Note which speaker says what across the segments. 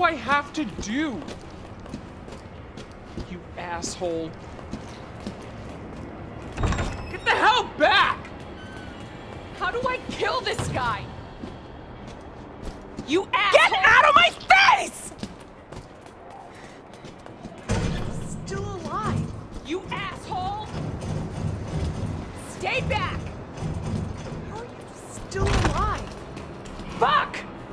Speaker 1: I have to do? You asshole. Get the hell back!
Speaker 2: How do I kill this guy? You asshole!
Speaker 3: Get out of my face!
Speaker 2: He's still alive. You asshole! Stay back! How are you still alive? Fuck!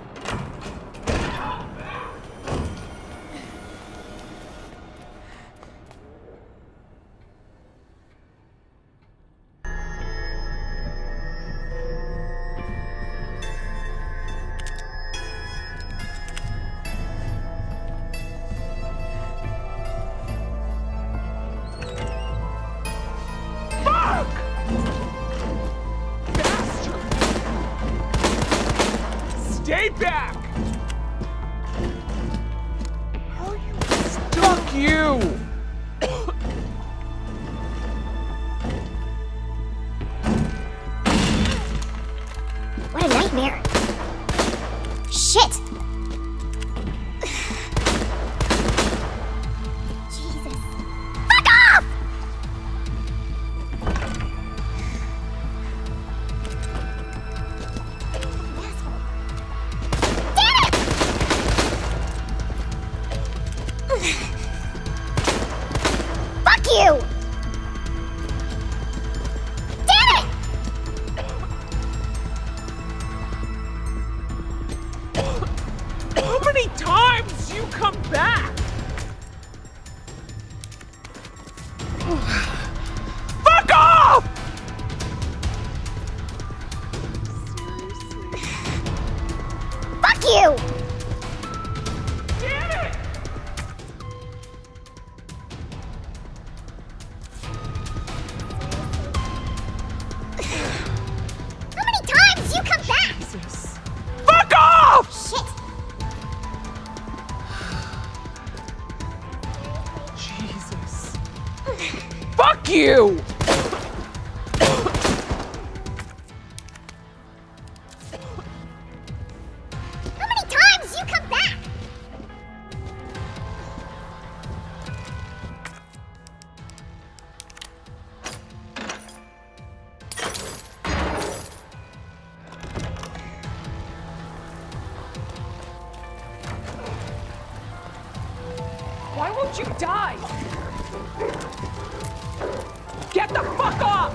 Speaker 1: Stay back! How are you Fuck you!
Speaker 4: What a nightmare. Shit! Jesus. Fuck off! Fuck you! Damn it!
Speaker 1: How many times you come back? Fuck off!
Speaker 4: Fuck you!
Speaker 1: Damn it!
Speaker 4: How many times you come back?
Speaker 1: Jesus. Fuck off!
Speaker 4: Shit!
Speaker 1: Jesus. Fuck you!
Speaker 4: How many times you come back?
Speaker 2: Why won't you die? Get the fuck off!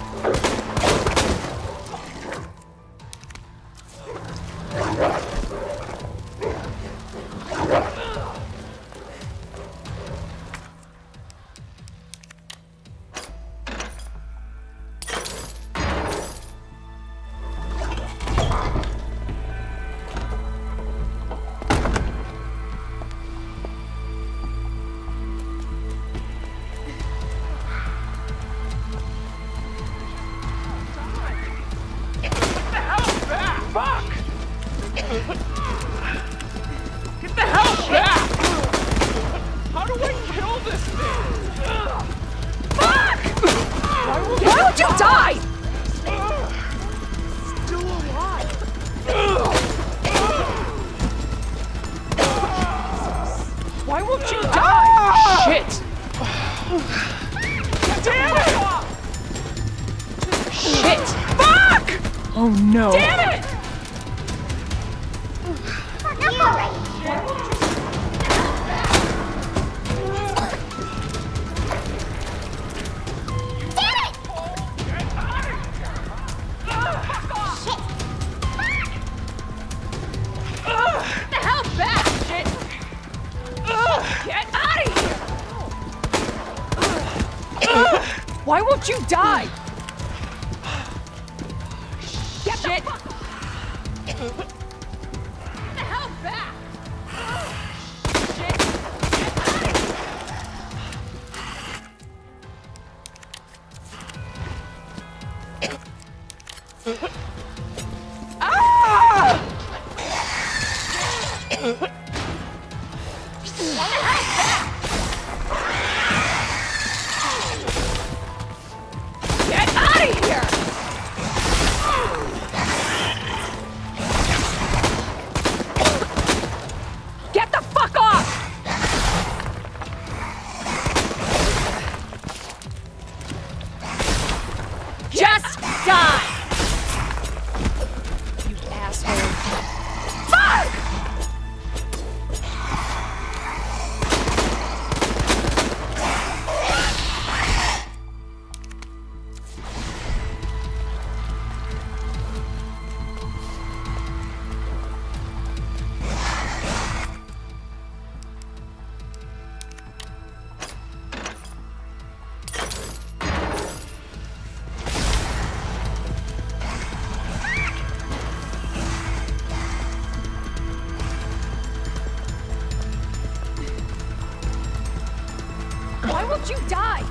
Speaker 1: Fuck! Get the hell back! How do I kill this thing? Fuck! Why
Speaker 2: Won't you die?
Speaker 1: Still alive.
Speaker 2: Why won't you die?
Speaker 1: Shit! Damn it!
Speaker 2: Shit!
Speaker 1: Fuck! Oh no!
Speaker 2: Damn it!
Speaker 4: Fuck up already! Damn it! Shit!
Speaker 2: Get the hell back! Shit! Get out of here! Why won't you die? Get Shit! Get the hell back! Shit! Get out of here! you die?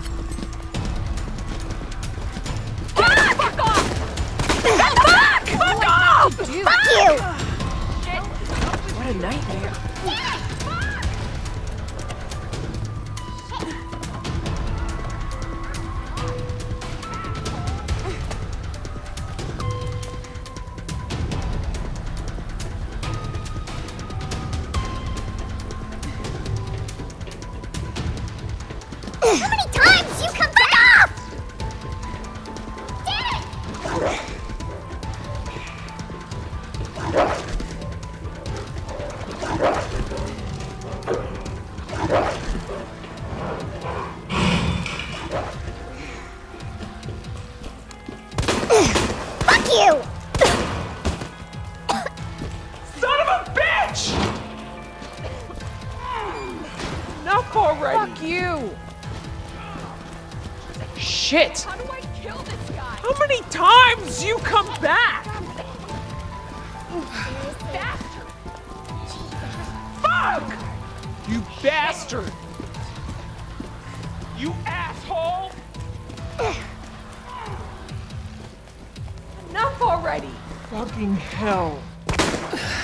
Speaker 2: Ah, fuck off! Fuck! Fuck off!
Speaker 4: Fuck you!
Speaker 2: Shit.
Speaker 3: What a nightmare.
Speaker 4: How many times you come back? Damn it! Fuck you!
Speaker 1: Son of a bitch! Enough already!
Speaker 3: Fuck you!
Speaker 1: Shit!
Speaker 2: How do I kill this guy?
Speaker 1: How many times you come back?
Speaker 2: Bastard!
Speaker 1: Fuck! You bastard! You asshole!
Speaker 2: Enough already!
Speaker 1: Fucking hell.